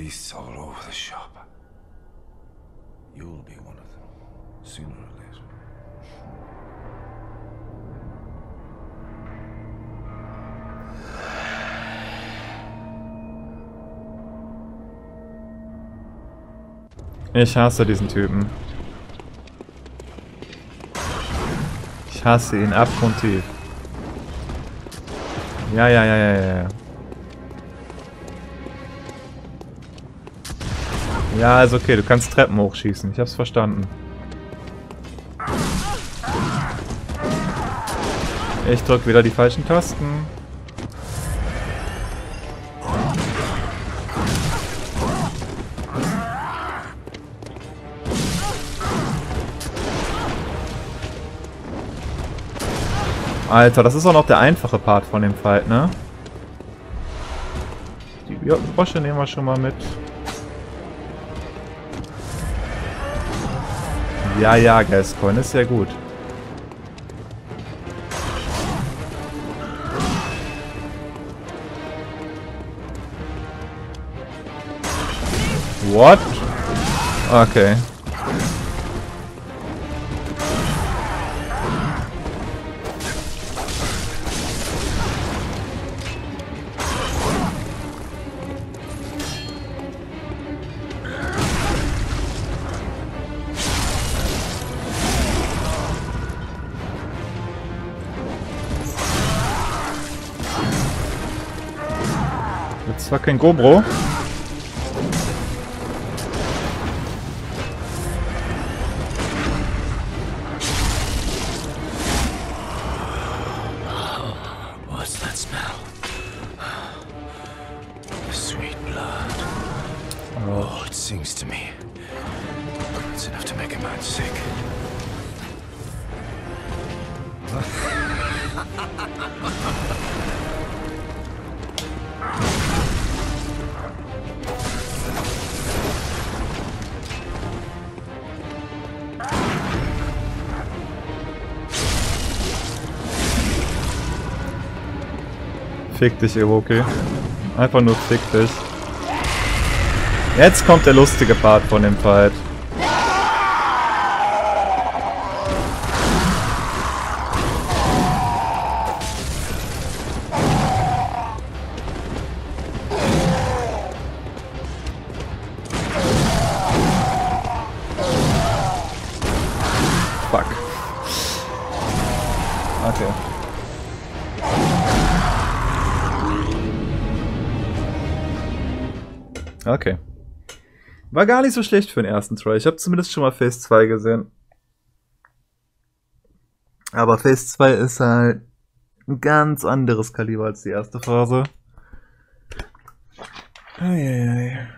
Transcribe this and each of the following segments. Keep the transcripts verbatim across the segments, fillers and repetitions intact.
beasts all over the shop. You'll be one of them, sooner or later. Ich hasse diesen Typen. Ich hasse ihn abgrundtief. Ja, ja, ja, ja, ja. Ja, ist okay, du kannst Treppen hochschießen. Ich hab's verstanden. Ich drück wieder die falschen Tasten. Alter, das ist auch noch der einfache Part von dem Fight, ne? Die ja, Frosche nehmen wir schon mal mit. Ja, ja, Gascoigne ist sehr gut. What? Okay. Jetzt war kein Gobro. What's that smell? Sweet blood. Oh, it sings to me. It's enough to make a man sick. Fick dich, Ewoki. Einfach nur fick dich. Jetzt kommt der lustige Part von dem Fight. Fuck. Okay. Okay. War gar nicht so schlecht für den ersten Try. Ich habe zumindest schon mal Phase zwei gesehen. Aber Phase zwei ist halt ein ganz anderes Kaliber als die erste Phase. Eieiei.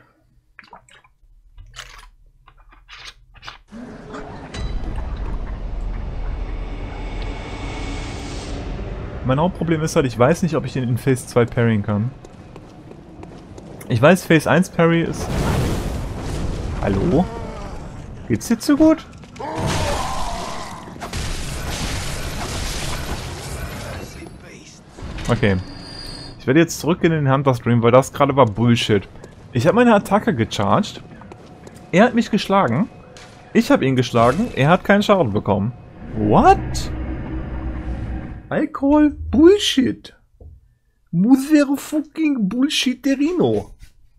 Mein Hauptproblem ist halt, ich weiß nicht, ob ich ihn in Phase zwei parryen kann. Ich weiß, Phase eins Parry ist... Hallo? Geht's dir zu gut? Okay. Ich werde jetzt zurück in den Hunter Stream, weil das gerade war Bullshit. Ich habe meine Attacke gecharged. Er hat mich geschlagen. Ich habe ihn geschlagen. Er hat keinen Schaden bekommen. What? Alkohol? Bullshit. Mother fucking Bullshitterino.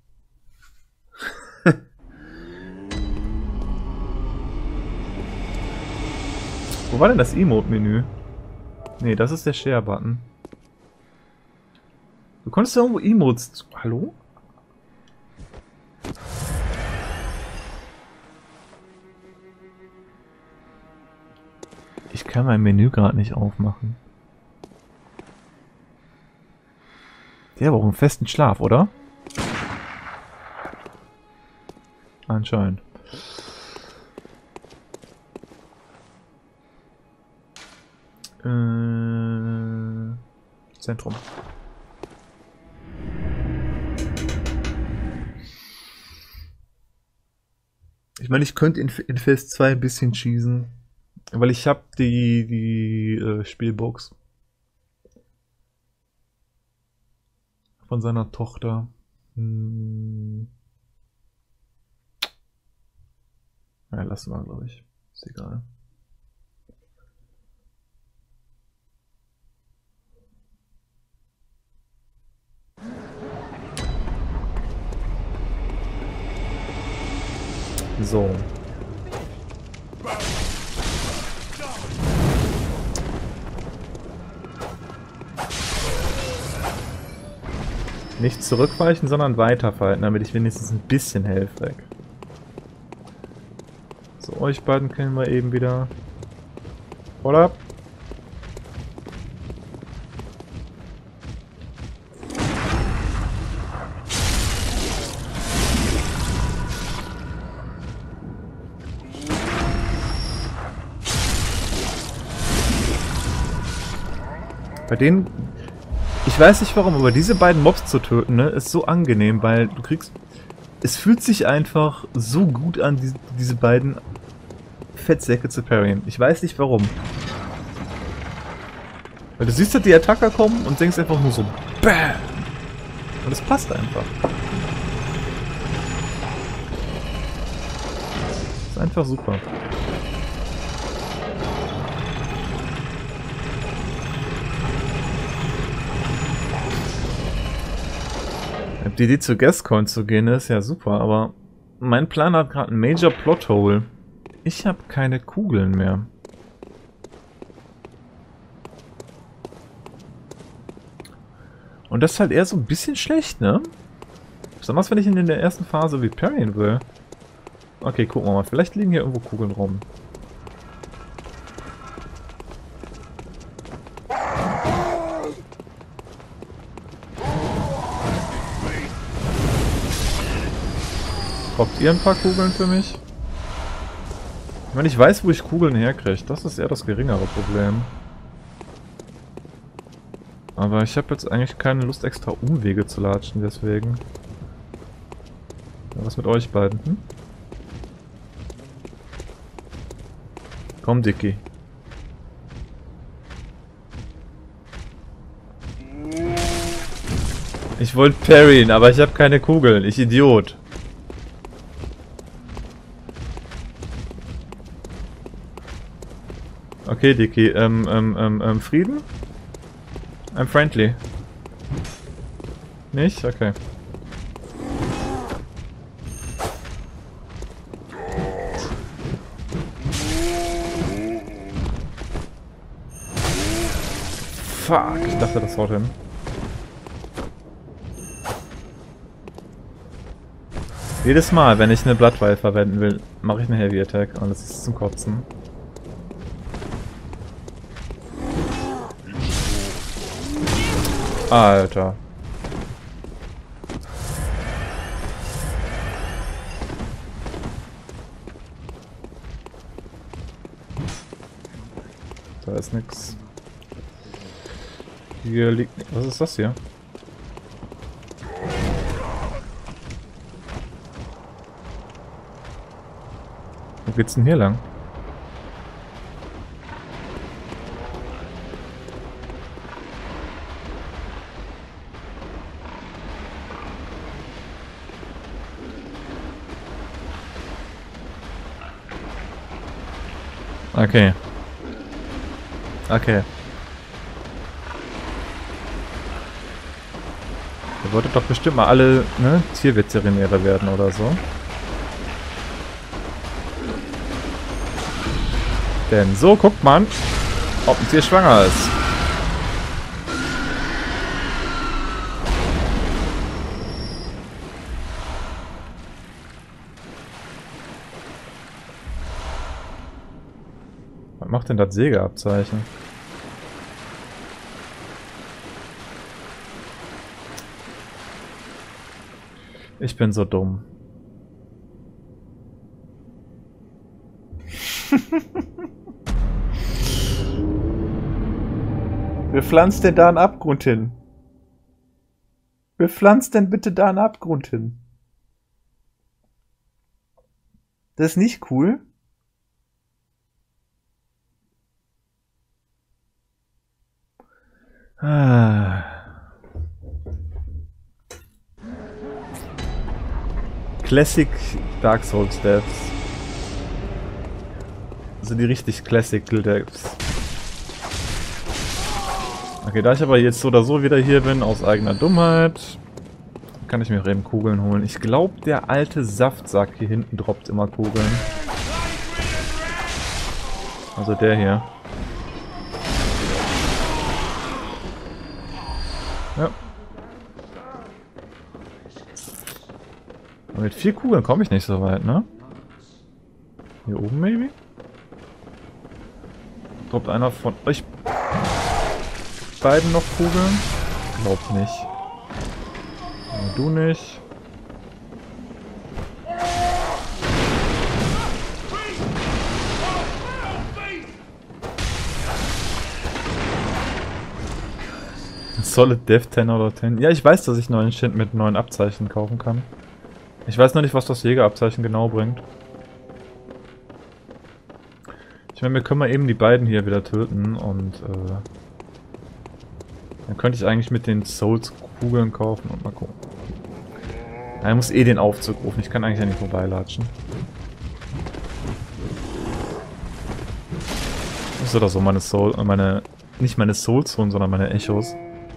Wo war denn das Emote-Menü? Nee, das ist der Share-Button. Du konntest ja irgendwo Emotes... Hallo? Ich kann mein Menü gerade nicht aufmachen. Der braucht einen festen Schlaf, oder? Anscheinend. Äh, Zentrum. Ich meine, ich könnte in, in Phase zwei ein bisschen cheesen. Weil ich habe die, die äh, Spielbox von seiner Tochter. Hm. Ja, lassen wir, glaube ich. Ist egal. So. Nicht zurückweichen, sondern weiterfalten, damit ich wenigstens ein bisschen Health weg. So, euch beiden kennen wir eben wieder. Oder? Bei denen... Ich weiß nicht warum, aber diese beiden Mobs zu töten, ne, ist so angenehm, weil du kriegst... Es fühlt sich einfach so gut an, diese, diese beiden Fettsäcke zu parryen. Ich weiß nicht warum. Weil du siehst halt die Attacker kommen und denkst einfach nur so BAM! Und es passt einfach. Ist einfach super. Die Idee zu Gascoigne zu gehen ist ja super, aber mein Plan hat gerade einen Major Plothole. Ich habe keine Kugeln mehr. Und das ist halt eher so ein bisschen schlecht, ne? Besonders wenn ich ihn in der ersten Phase wie parryen will. Okay, gucken wir mal. Vielleicht liegen hier irgendwo Kugeln rum. Habt ihr ein paar Kugeln für mich? Ich meine, ich weiß, wo ich Kugeln herkriege. Das ist eher das geringere Problem. Aber ich habe jetzt eigentlich keine Lust, extra Umwege zu latschen, deswegen. Ja, was mit euch beiden? Hm? Komm, Dicky. Ich wollte parryen, aber ich habe keine Kugeln. Ich Idiot. Okay, Dicky, ähm, ähm, ähm, ähm, Frieden? I'm friendly. Nicht? Okay. Fuck, ich dachte, das haut hin. Jedes Mal, wenn ich eine Bloodvial verwenden will, mache ich eine Heavy Attack und das ist zum Kotzen. Alter. Da ist nix. Hier liegt... Was ist das hier? Wo geht's denn hier lang? Okay. Okay. Ihr wolltet doch bestimmt mal alle, ne, Tierveterinäre werden oder so. Denn so guckt man, ob ein Tier schwanger ist. Was macht denn das Sägeabzeichen? Ich bin so dumm. Wer pflanzt denn da einen Abgrund hin? Wer pflanzt denn bitte da einen Abgrund hin? Das ist nicht cool. Ah. Classic Dark Souls Deaths. Also die richtig Classic Gildex. Okay, da ich aber jetzt so oder so wieder hier bin, aus eigener Dummheit, kann ich mir eben Kugeln holen. Ich glaube, der alte Saftsack hier hinten droppt immer Kugeln. Also der hier. Ja. Aber mit vier Kugeln komme ich nicht so weit, ne? Hier oben, maybe? Droppt einer von euch beiden noch Kugeln? Glaub nicht. Aber du nicht. Solid Death zehn oder zehn. Ja, ich weiß, dass ich neuen Shit mit neuen Abzeichen kaufen kann. Ich weiß noch nicht, was das Jägerabzeichen genau bringt. Ich meine, wir können mal eben die beiden hier wieder töten und äh, dann könnte ich eigentlich mit den Souls Kugeln kaufen und mal gucken. Ja, er muss eh den Aufzug rufen, ich kann eigentlich ja nicht vorbeilatschen. Das ist oder so meine Soul, meine, nicht meine Souls holen, sondern meine Echos.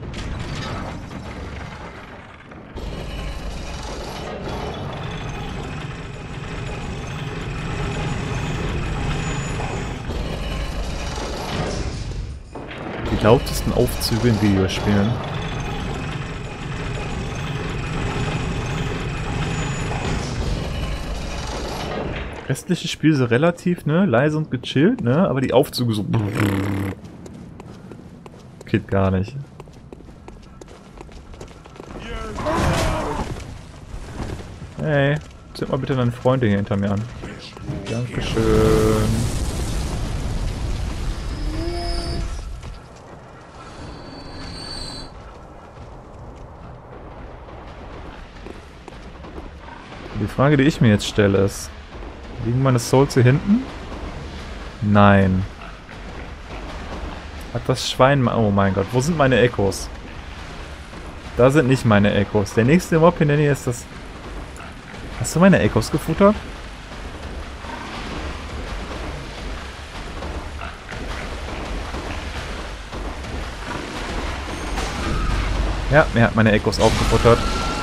Die lautesten Aufzüge in Videospielen. Restliche Spiel so relativ, ne, leise und gechillt, ne, aber die Aufzüge so geht gar nicht. Hey, zünd mal bitte deine Freunde hier hinter mir an. Dankeschön. Die Frage, die ich mir jetzt stelle, ist: Liegen meine Souls hier hinten? Nein. Hat das Schwein... Oh mein Gott, wo sind meine Echos? Da sind nicht meine Echos. Der nächste Mob in der Nähe ist das... Hast du meine Echos gefuttert? Ja, er hat meine Echos aufgefuttert.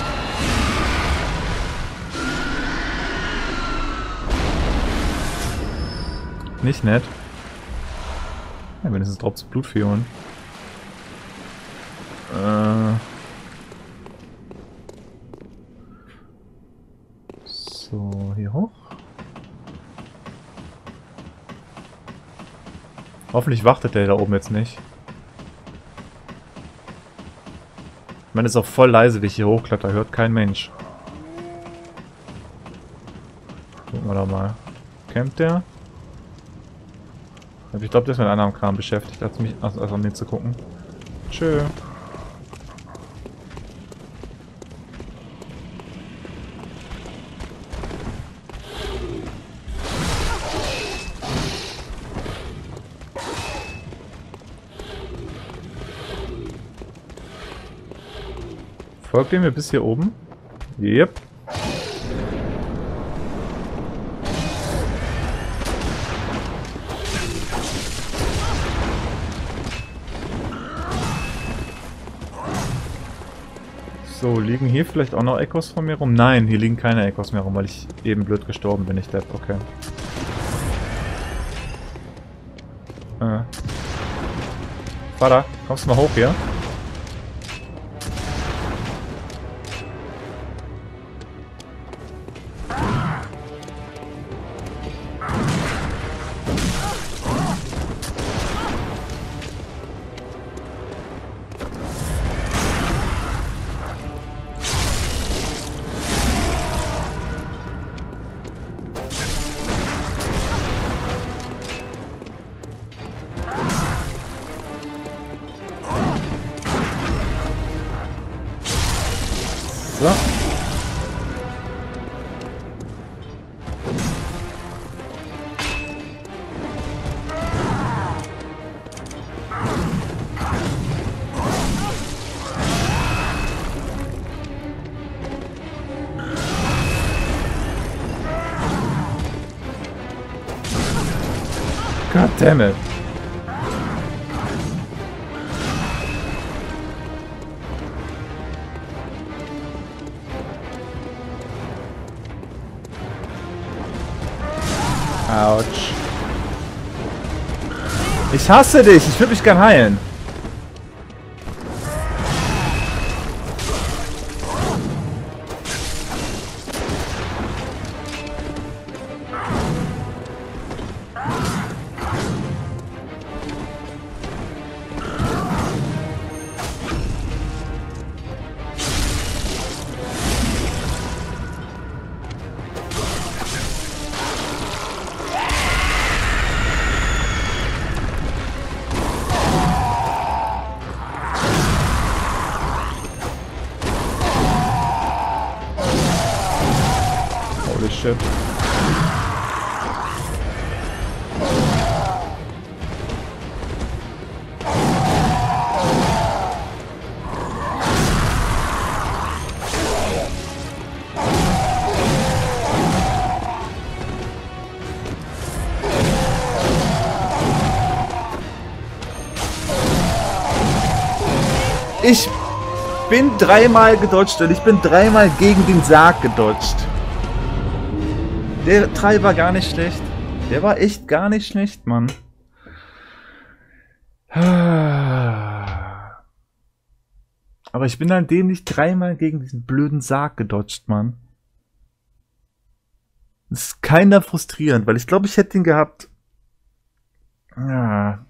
Nicht nett. Ja, wenigstens droppt Blutfiolen. Äh. So, hier hoch. Hoffentlich wartet der da oben jetzt nicht. Ich meine, es ist auch voll leise, wie ich hier hochkletter. Hört kein Mensch. Gucken wir doch mal. Campt der? Ich glaube, der ist mit einem anderen Kram beschäftigt, als, mich, als, als an mir zu gucken. Tschö. Folgt ihr mir bis hier oben? Yep. So, liegen hier vielleicht auch noch Echos von mir rum? Nein, hier liegen keine Echos mehr rum, weil ich eben blöd gestorben bin, ich depp, okay. Äh. Vater, kommst du mal hoch hier? So. God damn it. Autsch. Ich hasse dich. Ich würde mich gern heilen. Shit. Ich bin dreimal gedodged und ich bin dreimal gegen den Sarg gedodged. Der Teil war gar nicht schlecht. Der war echt gar nicht schlecht, Mann. Aber ich bin dann dämlich dreimal gegen diesen blöden Sarg gedodged, Mann. Das ist keiner frustrierend, weil ich glaube, ich hätte ihn gehabt. Ja.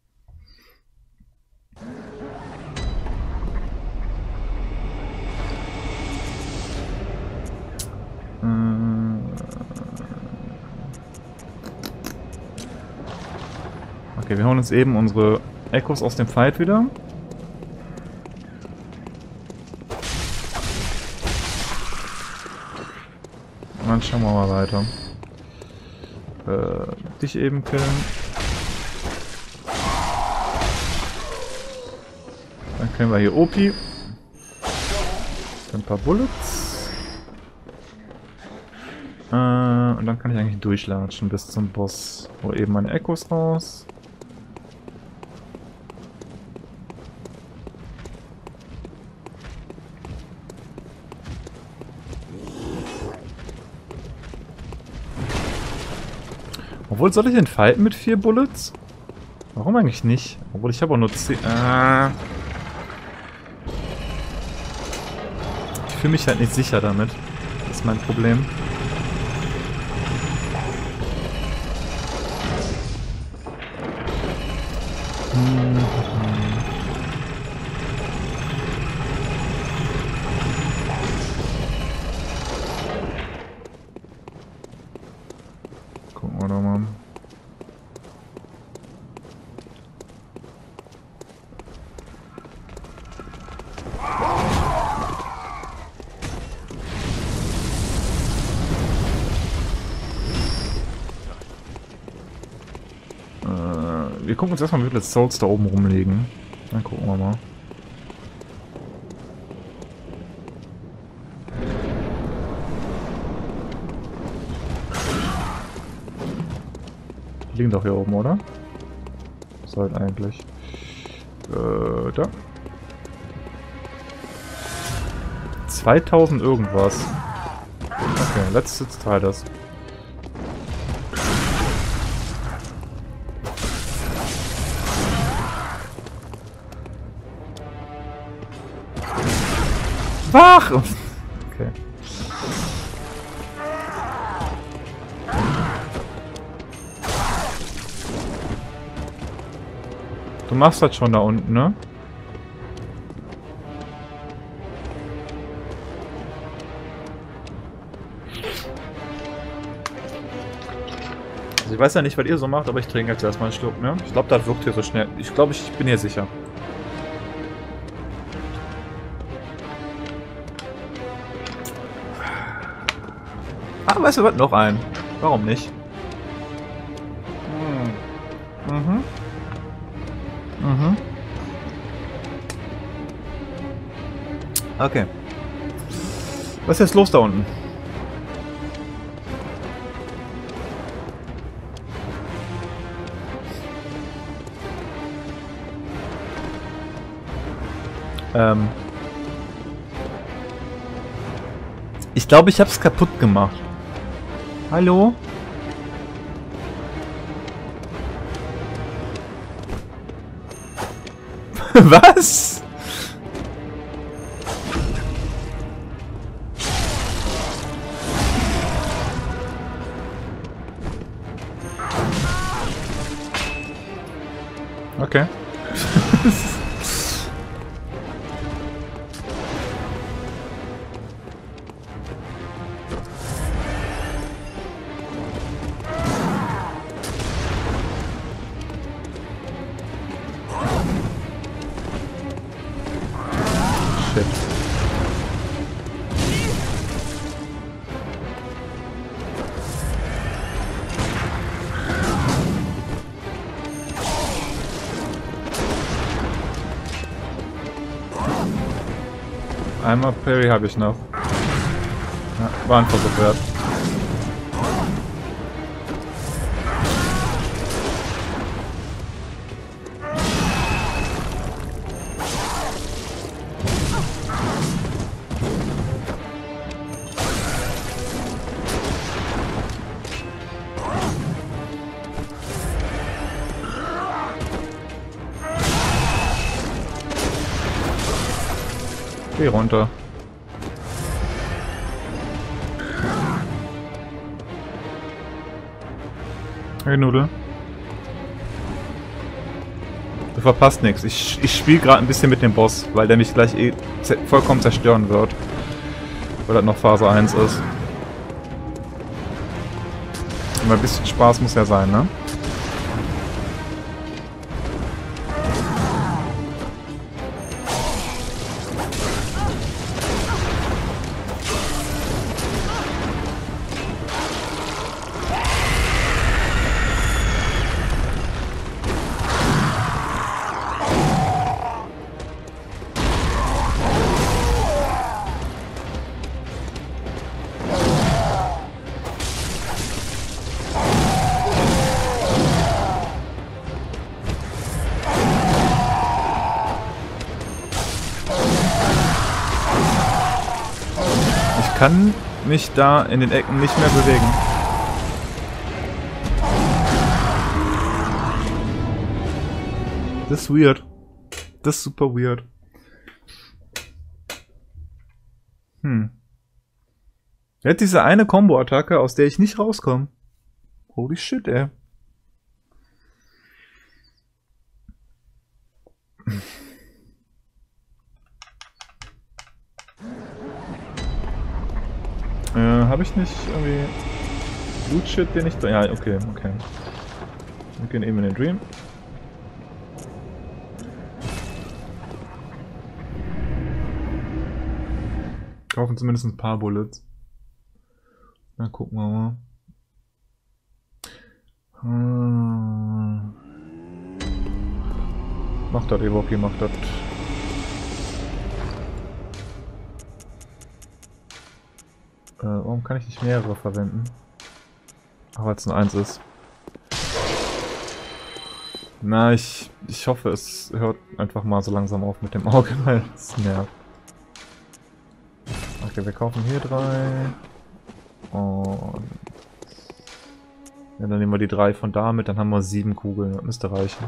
Okay, wir holen uns eben unsere Echos aus dem Fight wieder. Und dann schauen wir mal weiter. Äh, dich eben killen. Dann killen wir hier Opi. Ein paar Bullets. Äh, und dann kann ich eigentlich durchlatschen bis zum Boss. Hol eben meine Echos raus. Obwohl, soll ich den fighten mit vier Bullets? Warum eigentlich nicht? Obwohl, ich habe auch nur zehn... Ah. Ich fühle mich halt nicht sicher damit. Das ist mein Problem. Hm. Gucken wir doch mal. Äh, wir gucken uns erstmal, wie viele Souls da oben rumliegen. Dann gucken wir mal. Die liegen doch hier oben, oder? Sollte eigentlich. Äh, da. zweitausend irgendwas. Okay, let's let's try das. Wach! Okay. Du machst das schon da unten, ne? Also ich weiß ja nicht, was ihr so macht, aber ich trinke jetzt erstmal einen Schluck, ne? Ich glaube, das wirkt hier so schnell. Ich glaube, ich bin hier sicher. Ah, weißt du was? Noch ein. Warum nicht? Hm. Mhm. Mhm. Okay. Was ist jetzt los da unten? Ähm ich glaube, ich habe es kaputt gemacht. Hallo? Was? Okay. Shit. Einmal Parry habe ich noch. Ja, war ein Versuch wert. Geh runter. Hey Nudel. Du verpasst nichts. Ich, ich spiele gerade ein bisschen mit dem Boss, weil der mich gleich eh vollkommen zerstören wird. Weil das noch Phase eins ist. Aber ein bisschen Spaß muss ja sein, ne? Ich kann mich da in den Ecken nicht mehr bewegen. Das ist weird. Das ist super weird. Hm. Er hat diese eine Combo-Attacke, aus der ich nicht rauskomme. Holy shit, ey. Äh, habe ich nicht irgendwie Loot-Shit, den ich... Ja, okay, okay. Wir gehen eben in den Dream. Kaufen zumindest ein paar Bullets. Na, gucken wir mal. Hm. Macht das, Evoki, macht das. Äh, warum kann ich nicht mehrere verwenden? Ach, weil es nur eins ist. Na, ich, ich hoffe, es hört einfach mal so langsam auf mit dem Auge, weil es nervt. Okay, wir kaufen hier drei. Und... Ja, dann nehmen wir die drei von da mit, dann haben wir sieben Kugeln. Das müsste reichen.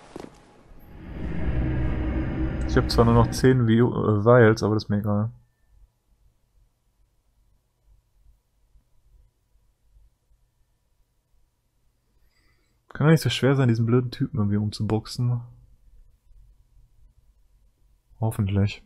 Ich habe zwar nur noch zehn Vials, aber das ist mir egal. Kann doch nicht so schwer sein, diesen blöden Typen irgendwie umzuboxen. Hoffentlich.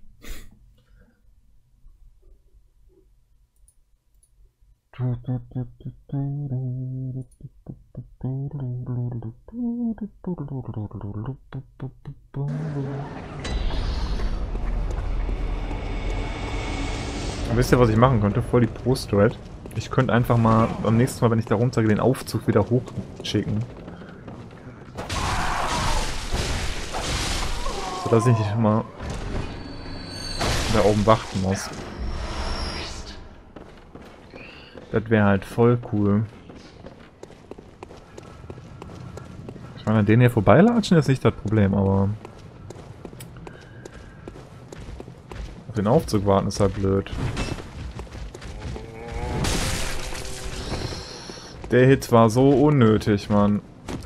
Wisst ihr, was ich machen könnte? Voll die Pro-Strat. Ich könnte einfach mal beim nächsten Mal, wenn ich da runtergehe, den Aufzug wieder hochschicken. Sodass ich nicht mal da oben warten muss. Das wäre halt voll cool. Ich meine, an denen hier vorbeilatschen ist nicht das Problem, aber... Den Aufzug warten ist halt blöd. Der Hit war so unnötig, Mann.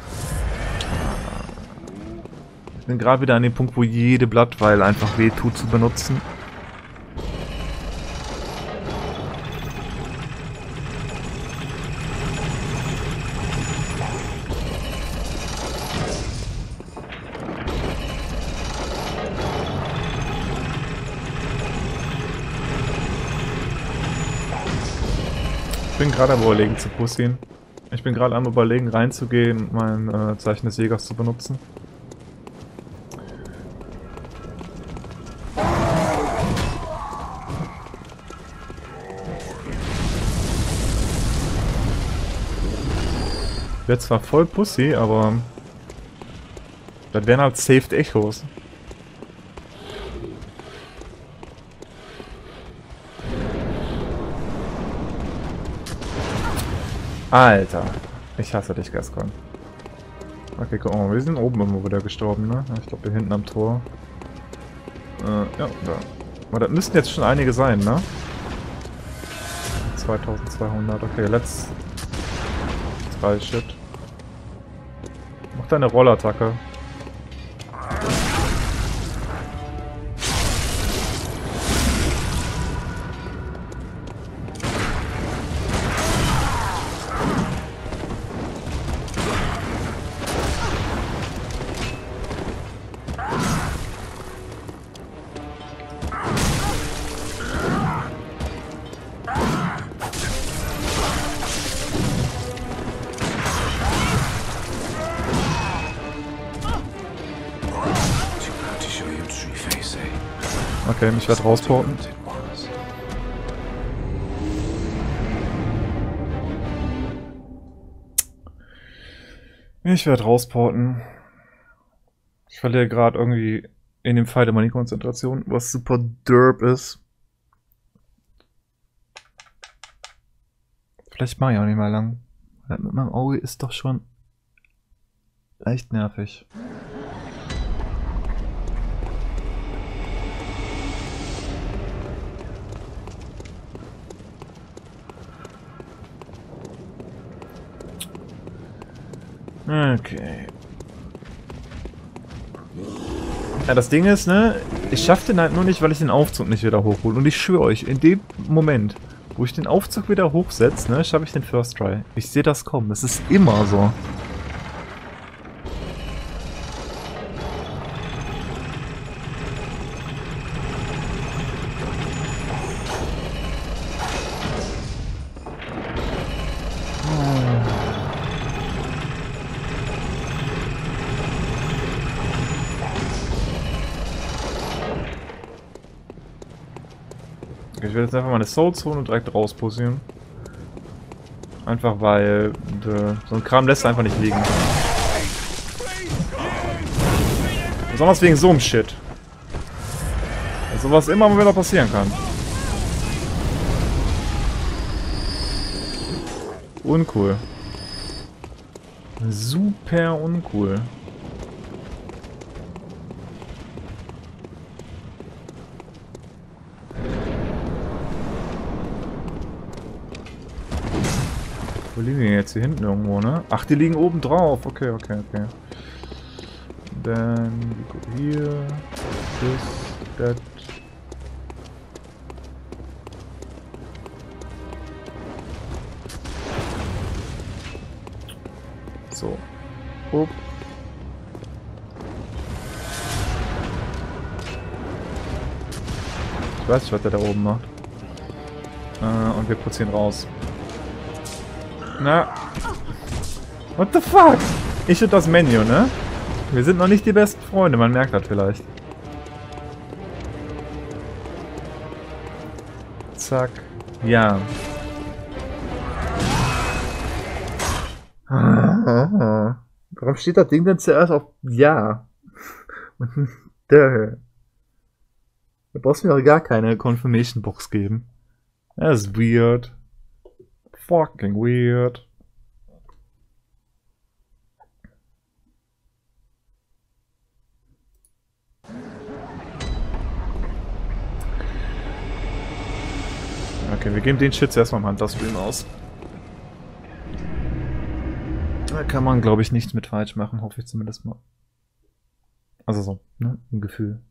Ich bin gerade wieder an dem Punkt, wo jede Blattweil einfach weh tut zu benutzen. Ich bin gerade am Überlegen zu pussieren. Ich bin gerade am Überlegen reinzugehen und mein äh, Zeichen des Jägers zu benutzen. Wäre zwar voll Pussy, aber das wären halt Saved Echos. Alter, ich hasse dich, Gascon. Okay, guck mal, wir sind oben immer wieder gestorben, ne? Ich glaube, hier hinten am Tor. Äh, ja, da. Aber das müssten jetzt schon einige sein, ne? zweitausendzweihundert, okay, let's... Drei Shit. Mach deine Rollattacke. Okay, ich werde rausporten. Ich werde rausporten. Ich verliere gerade irgendwie in dem Fight immer die Konzentration, was super derp ist. Vielleicht mache ich auch nicht mal lang. Mit meinem Auge ist doch schon leicht nervig. Okay. Ja, das Ding ist, ne, ich schaffe den halt nur nicht, weil ich den Aufzug nicht wieder hochhole. Und ich schwöre euch, in dem Moment, wo ich den Aufzug wieder hochsetze, ne, schaffe ich den First Try. Ich sehe das kommen. Das ist immer so. Ich werde jetzt einfach meine Souls holen und direkt rausposieren. Einfach weil de, so ein Kram lässt einfach nicht liegen. Besonders wegen so einem Shit. Also was immer mal wieder passieren kann. Uncool. Super uncool. Wo liegen die jetzt? Hier hinten irgendwo, ne? Ach, die liegen oben drauf. Okay, okay, okay. Dann hier. Das, das. So. Upp. Ich weiß nicht, was der da oben macht. Äh, und wir putzieren raus. Na. What the fuck? Ich und das Menü, ne? Wir sind noch nicht die besten Freunde, man merkt das vielleicht. Zack. Ja. Warum steht das Ding denn zuerst auf Ja? Und da. Da brauchst du mir auch gar keine Confirmation Box geben. Das ist weird. Fucking weird. Okay, wir geben den Shit zuerst mal im Hunter-Stream aus. Da kann man, glaube ich, nichts mit falsch machen, hoffe ich zumindest mal. Also so, ne? Ein Gefühl.